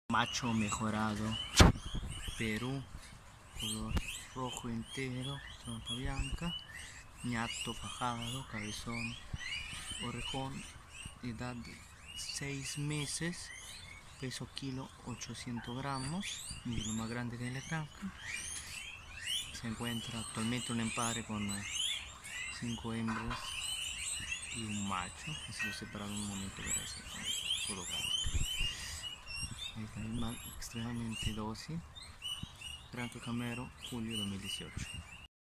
Macho mejorado, Perú, color rojo entero, trompa blanca, ñato fajado, cabezón, orejón, edad de 6 meses, peso kilo 800 gramos, y lo más grande que es la granja. Se encuentra actualmente un empare con 5 hembras y un macho, que se lo separaron un momento para hacer fotográfica. Es un animal extremadamente dócil. Granja Camero, julio 2018.